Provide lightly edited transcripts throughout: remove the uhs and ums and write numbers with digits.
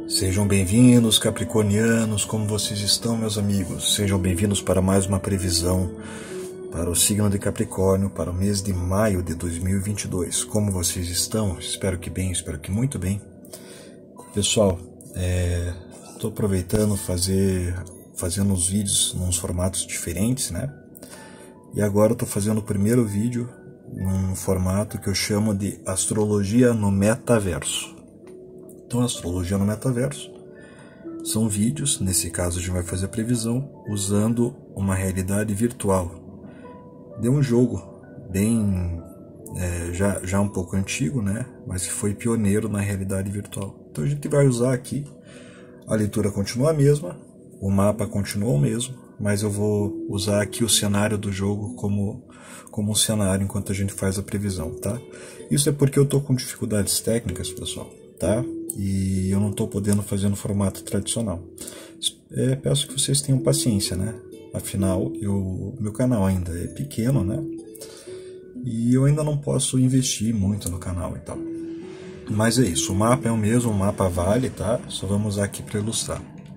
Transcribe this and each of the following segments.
Sejam bem-vindos, capricornianos, como vocês estão, meus amigos? Sejam bem-vindos para mais uma previsão para o signo de Capricórnio para o mês de maio de 2022. Como vocês estão? Espero que bem, espero que muito bem. Pessoal, estou aproveitando fazendo os vídeos nos formatos diferentes, né? E agora estou fazendo o primeiro vídeo num formato que eu chamo de Astrologia no Metaverso. Então, Astrologia no Metaverso são vídeos, nesse caso a gente vai fazer a previsão, usando uma realidade virtual de um jogo bem, já um pouco antigo, né? Mas que foi pioneiro na realidade virtual. Então a gente vai usar aqui, a leitura continua a mesma, o mapa continua o mesmo, mas eu vou usar aqui o cenário do jogo como um cenário enquanto a gente faz a previsão, tá? Isso é porque eu estou com dificuldades técnicas, pessoal, tá? E eu não estou podendo fazer no formato tradicional. Peço que vocês tenham paciência, né? Afinal, meu canal ainda é pequeno, né? E eu ainda não posso investir muito no canal e tal. Mas é isso, o mapa é o mesmo, o mapa vale, tá? Só vamos usar aqui para ilustrar.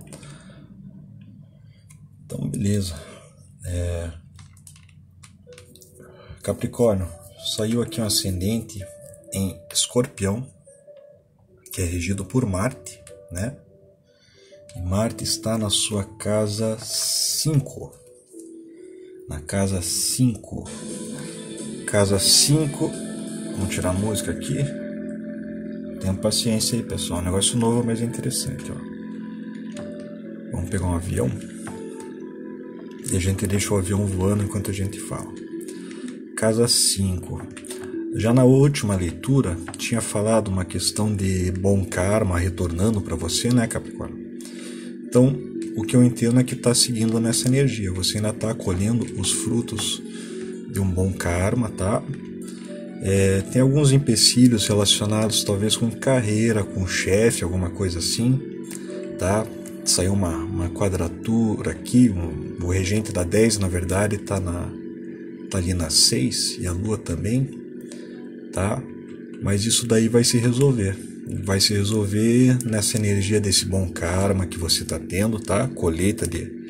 Então, beleza. Capricórnio, saiu aqui um ascendente em Escorpião, que é regido por Marte, né? E Marte está na sua casa 5. Na casa 5. Casa 5. Vamos tirar a música aqui. Tenham paciência aí, pessoal. Um negócio novo, mas é interessante, ó. Vamos pegar um avião. E a gente deixa o avião voando enquanto a gente fala. Casa 5. Já na última leitura, tinha falado uma questão de bom karma retornando para você, né, Capricórnio? Então, o que eu entendo é que está seguindo nessa energia. Você ainda está colhendo os frutos de um bom karma, tá? Tem alguns empecilhos relacionados talvez com carreira, com chefe, alguma coisa assim, tá? Saiu uma quadratura aqui, o regente da 10, na verdade, tá ali na 6, e a lua também. Tá? Mas isso daí vai se resolver. Vai se resolver nessa energia desse bom karma que você está tendo, tá? Colheita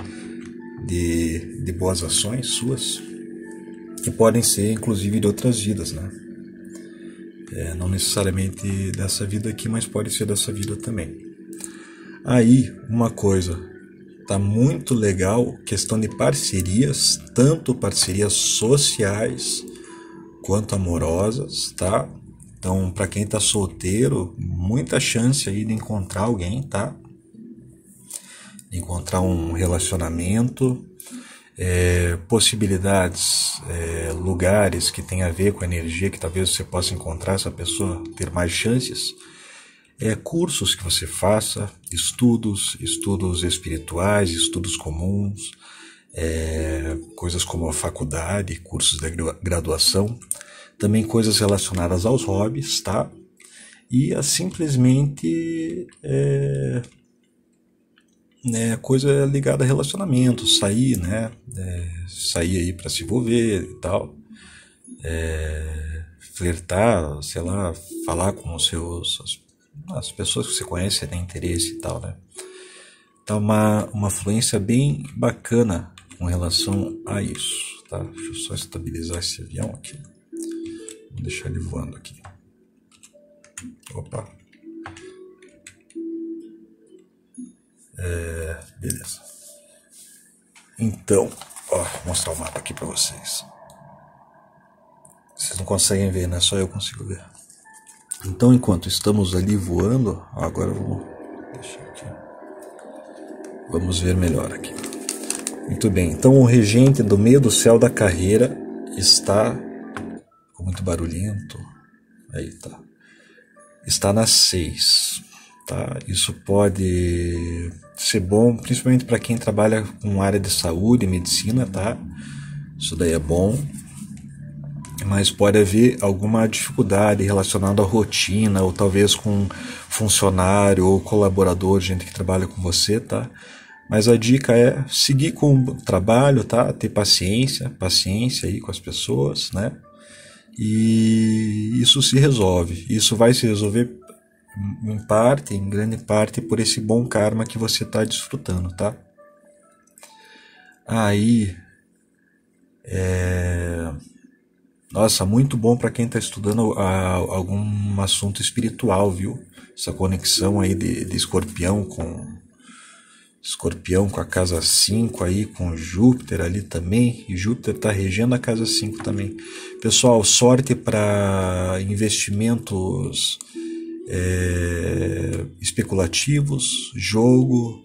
de boas ações suas, que podem ser inclusive de outras vidas, né? Não necessariamente dessa vida aqui, mas pode ser dessa vida também. Aí, uma coisa, tá muito legal, questão de parcerias, tanto parcerias sociais quanto amorosas, tá? Então, para quem tá solteiro, muita chance aí de encontrar alguém, tá? De encontrar um relacionamento, possibilidades, lugares que tem a ver com a energia, que talvez você possa encontrar essa pessoa, ter mais chances. Cursos que você faça, estudos espirituais, estudos comuns, coisas como a faculdade, cursos de graduação, também coisas relacionadas aos hobbies, tá? E simplesmente coisa ligada a relacionamento, sair, né? Sair aí para se envolver e tal, flertar, sei lá, falar com as pessoas que você conhece, tem interesse e tal, né? Tá uma fluência bem bacana com relação a isso, tá? Deixa eu só estabilizar esse avião aqui. Vou deixar ele voando aqui. Opa. Beleza. Então, vou mostrar o mapa aqui para vocês. Vocês não conseguem ver, né? Só eu consigo ver. Então, enquanto estamos ali voando, agora vamos deixar aqui. Vamos ver melhor aqui. Muito bem, então o regente do meio do céu da carreira está... Ficou muito barulhento. Aí tá. Está na 6. Tá? Isso pode ser bom, principalmente para quem trabalha com área de saúde e medicina, tá? Isso daí é bom. Mas pode haver alguma dificuldade relacionada à rotina, ou talvez com funcionário ou colaborador, gente que trabalha com você, tá? Mas a dica é seguir com o trabalho, tá? Ter paciência aí com as pessoas, né? E isso se resolve. Isso vai se resolver em grande parte, por esse bom karma que você está desfrutando, tá? Aí, nossa, muito bom para quem está estudando algum assunto espiritual, viu? Essa conexão aí de Escorpião com a casa 5 aí, com Júpiter ali também, e Júpiter está regendo a casa 5 também. Pessoal, sorte para investimentos especulativos, jogo.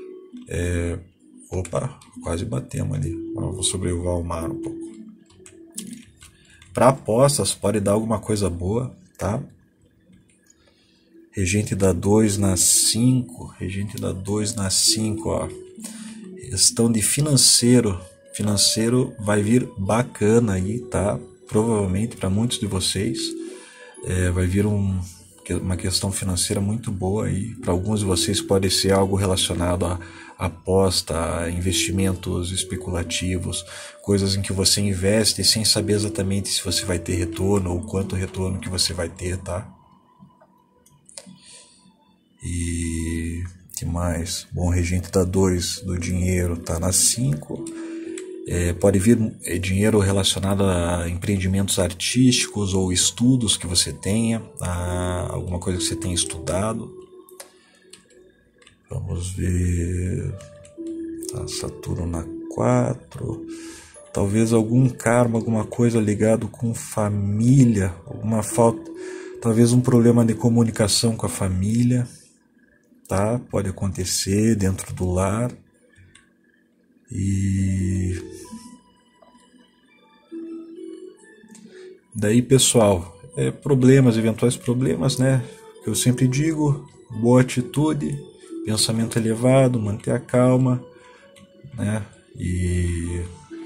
Opa, quase batemos ali. Vou sobrevoar o mar um pouco. Para apostas, pode dar alguma coisa boa, tá? Regente da 2 na 5, regente da 2 na 5, ó. Questão de financeiro vai vir bacana aí, tá? Provavelmente para muitos de vocês vai vir uma questão financeira muito boa aí. Para alguns de vocês pode ser algo relacionado a aposta, a investimentos especulativos, coisas em que você investe sem saber exatamente se você vai ter retorno ou quanto retorno que você vai ter, tá? E que mais? Bom, regente da 2 do dinheiro tá na 5. Pode vir dinheiro relacionado a empreendimentos artísticos ou estudos que você tenha, alguma coisa que você tenha estudado. Vamos ver. Tá, Saturno na 4. Talvez algum karma, alguma coisa ligado com família, alguma falta, talvez um problema de comunicação com a família. Tá? Pode acontecer dentro do lar. E daí, pessoal, eventuais problemas, né? Que eu sempre digo, boa atitude, pensamento elevado, manter a calma, né? E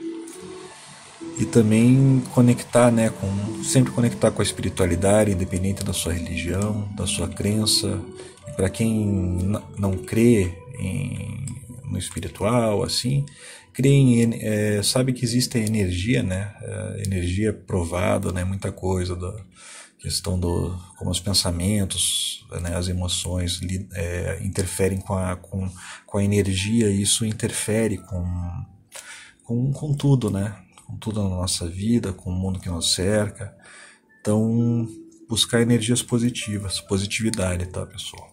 também conectar, né? Sempre conectar com a espiritualidade, independente da sua religião, da sua crença. Para quem não crê no espiritual, assim, sabe que existe a energia, né? Energia provada, né? Muita coisa da questão como os pensamentos, né? As emoções interferem com a energia, e isso interfere com tudo, né? Com tudo na nossa vida, com o mundo que nos cerca. Então, buscar energias positivas, positividade, tá, pessoal?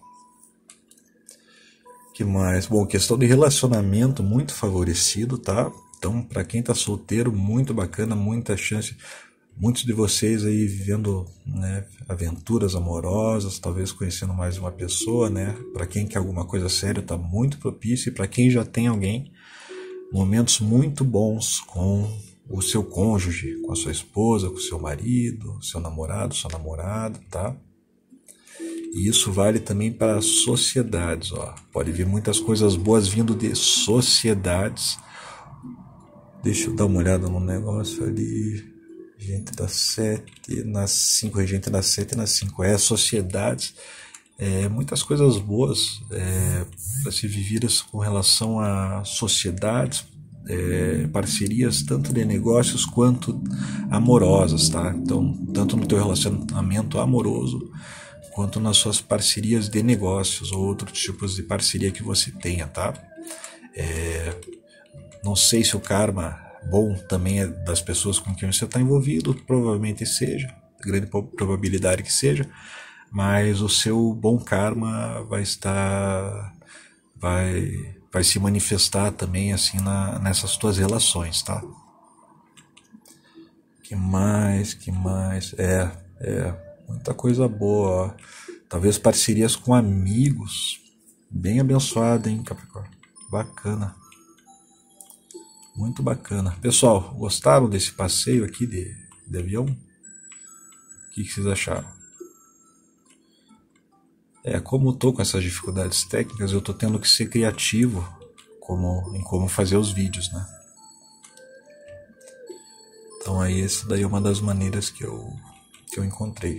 Que mais? Bom, questão de relacionamento muito favorecido, tá? Então, para quem tá solteiro, muito bacana, muita chance. Muitos de vocês aí vivendo, né, aventuras amorosas, talvez conhecendo mais uma pessoa, né? Para quem quer alguma coisa séria, tá muito propício. E para quem já tem alguém, momentos muito bons com o seu cônjuge, com a sua esposa, com o seu marido, seu namorado, sua namorada, tá? E isso vale também para sociedades, ó. Pode vir muitas coisas boas vindo de sociedades. Deixa eu dar uma olhada no negócio ali. Regente da 7 na 5, regente da 7 na 5. Sociedades. Muitas coisas boas para se vividas com relação a sociedades, parcerias tanto de negócios quanto amorosas, tá? Então, tanto no teu relacionamento amoroso quanto nas suas parcerias de negócios ou outros tipos de parceria que você tenha, tá? Não sei se o karma bom também é das pessoas com quem você está envolvido, provavelmente seja, grande probabilidade que seja, mas o seu bom karma vai se manifestar também assim nessas tuas relações, tá? Que mais? Muita coisa boa, ó. Talvez parcerias com amigos. Bem abençoado, hein, Capricórnio? Bacana. Muito bacana. Pessoal, gostaram desse passeio aqui de avião? O que vocês acharam? Como eu tô com essas dificuldades técnicas, eu tô tendo que ser criativo em como fazer os vídeos, né? Então aí essa daí é uma das maneiras que eu encontrei.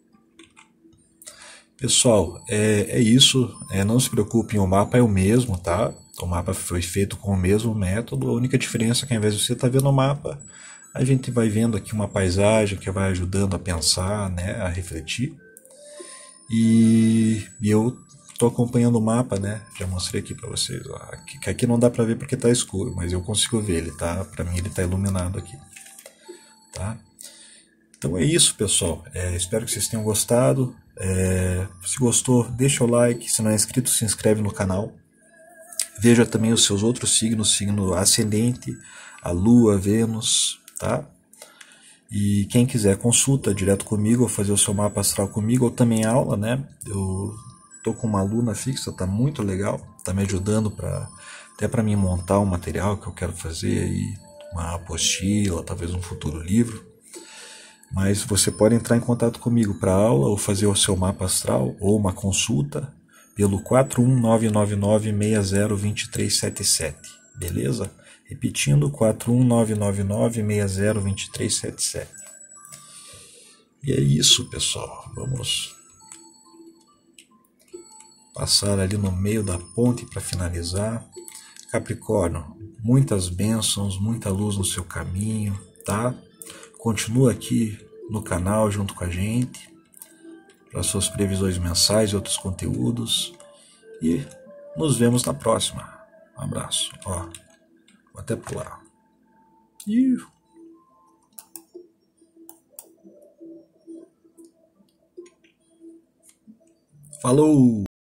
Pessoal, é isso. Não se preocupem, o mapa é o mesmo, tá? O mapa foi feito com o mesmo método. A única diferença é que ao invés de você estar vendo o mapa, a gente vai vendo aqui uma paisagem que vai ajudando a pensar, né, a refletir. E E eu estou acompanhando o mapa, né? Já mostrei aqui para vocês. Ó. Aqui não dá para ver porque está escuro, mas eu consigo ver. Ele tá, para mim ele está iluminado aqui, tá? Então é isso, pessoal. Espero que vocês tenham gostado. Se gostou, deixa o like. Se não é inscrito, se inscreve no canal. Veja também os seus outros signos, signo ascendente, a Lua, Vênus, tá? E quem quiser consulta direto comigo, ou fazer o seu mapa astral comigo, ou também aula, né? Eu tô com uma aluna fixa, tá muito legal, tá me ajudando até para mim montar um material que eu quero fazer aí, uma apostila, talvez um futuro livro. Mas você pode entrar em contato comigo para aula ou fazer o seu mapa astral ou uma consulta pelo 41999602377, beleza? Repetindo, 41999602377. E é isso, pessoal. Vamos passar ali no meio da ponte para finalizar. Capricórnio, muitas bênçãos, muita luz no seu caminho, tá? Continua aqui no canal junto com a gente para suas previsões mensais e outros conteúdos. E nos vemos na próxima. Um abraço. Ó, vou até pular. Falou!